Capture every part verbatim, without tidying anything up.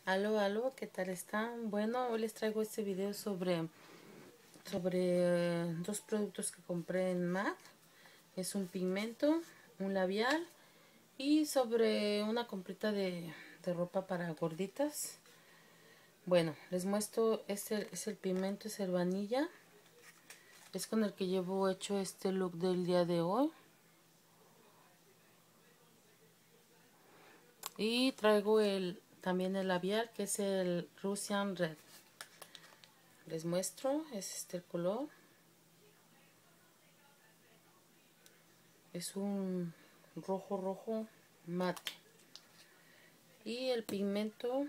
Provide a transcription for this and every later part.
Aló, aló, ¿qué tal están? Bueno, hoy les traigo este video sobre, sobre eh, dos productos que compré en MAC. Es un pigmento, un labial y sobre una comprita de, de ropa para gorditas. Bueno, les muestro, este es el pigmento, es el vanilla. Es con el que llevo hecho este look del día de hoy. Y traigo el también el labial, que es el Russian Red. Les muestro, es este el color. Es un rojo rojo mate. Y el pigmento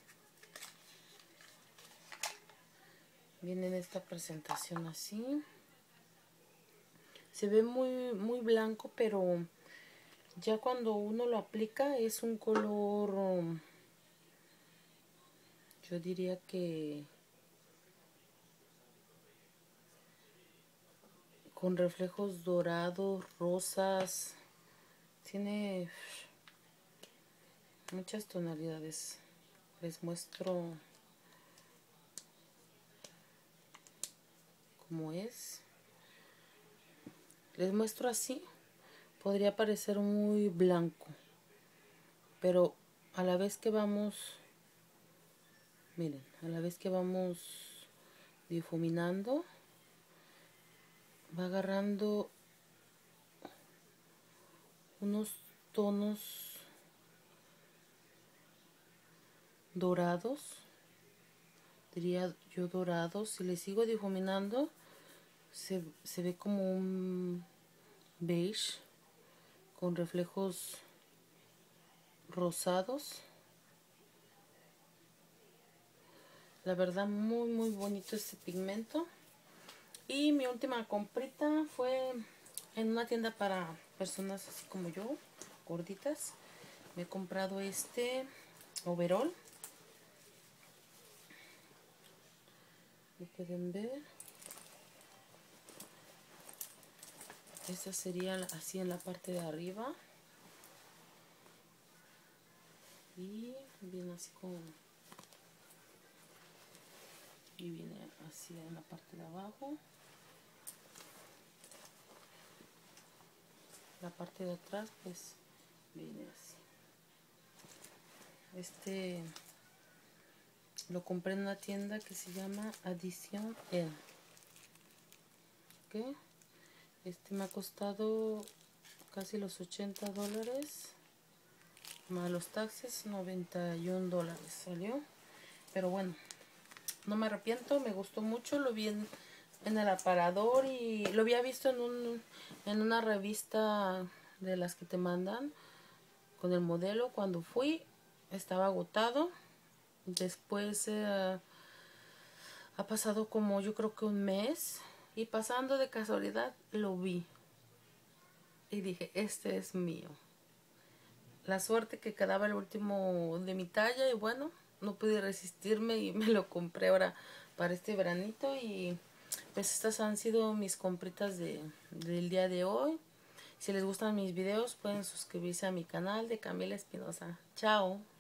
viene en esta presentación así. Se ve muy, muy blanco, pero ya cuando uno lo aplica es un color, yo diría que con reflejos dorados, rosas. Tiene muchas tonalidades. Les muestro cómo es. Les muestro así. Podría parecer muy blanco, pero a la vez que vamos, miren, a la vez que vamos difuminando, va agarrando unos tonos dorados, diría yo dorados. Si le sigo difuminando, se, se ve como un beige con reflejos rosados. La verdad, muy muy bonito este pigmento. Y mi última comprita fue en una tienda para personas así como yo, gorditas. Me he comprado este overall. Lo pueden ver. Esta sería así en la parte de arriba. Y viene así con... Y viene así en la parte de abajo. La parte de atrás pues viene así. Este lo compré en una tienda que se llama Adición El. ¿Okay? Este me ha costado casi los ochenta dólares. Más los taxes, noventa y un dólares salió. Pero bueno, no me arrepiento, me gustó mucho. Lo vi en, en el aparador y lo había visto en, un, en una revista de las que te mandan con el modelo. Cuando fui estaba agotado. Después eh, ha pasado como yo creo que un mes, y pasando de casualidad lo vi y dije, este es mío. La suerte que quedaba el último de mi talla y bueno, no pude resistirme y me lo compré ahora para este veranito. Y pues estas han sido mis compritas de, del día de hoy. Si les gustan mis videos pueden suscribirse a mi canal de Camila Espinosa. Chao.